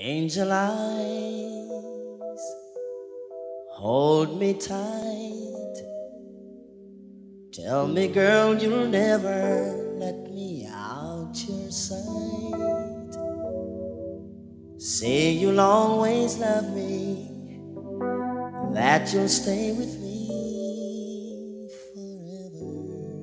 Angel eyes, hold me tight. Tell me, girl, you'll never let me out your sight. Say you'll always love me, that you'll stay with me forever.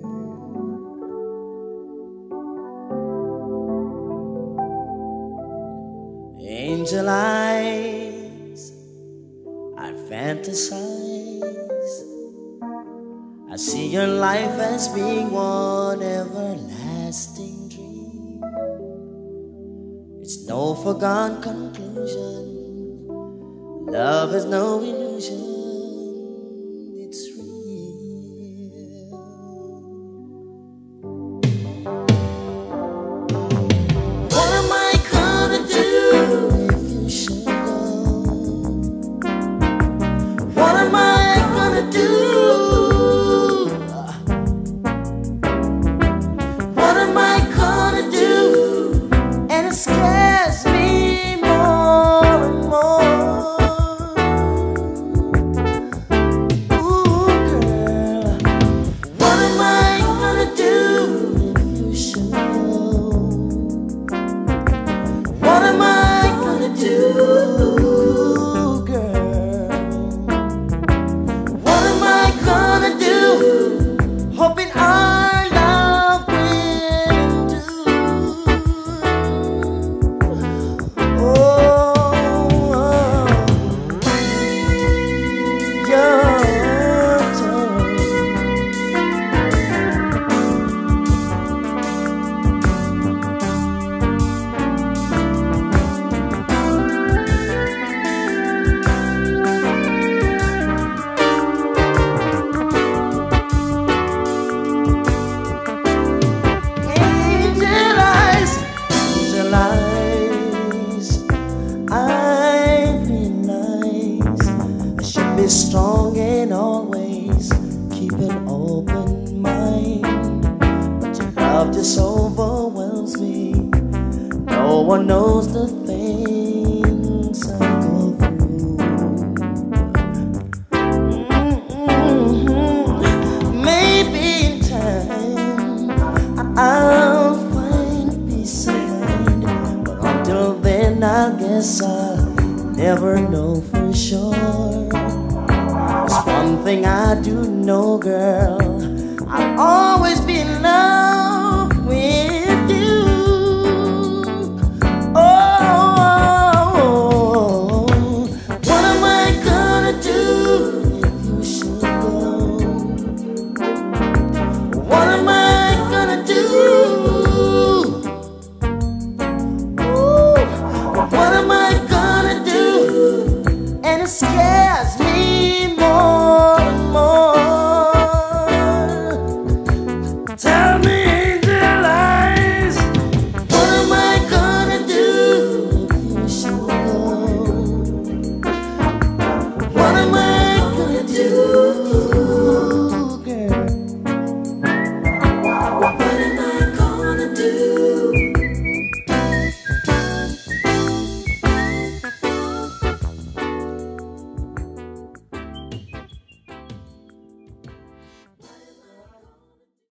Angel eyes, I fantasize. I see your life as being one everlasting dream. It's no foregone conclusion. Love is no illusion. It's real. What am I gonna do if you should go? What am I gonna do? It scares me more and more. Ooh, girl, what am I gonna do if you should go? What am I gonna do, girl? What am I gonna do? Hoping our love will do. Strong and always keep an open mind, but your love just overwhelms me. No one knows the things I go through. Maybe in time I'll find peace of mind, but until then I guess I'll never know for sure. One thing I do know, girl, I'll always be in love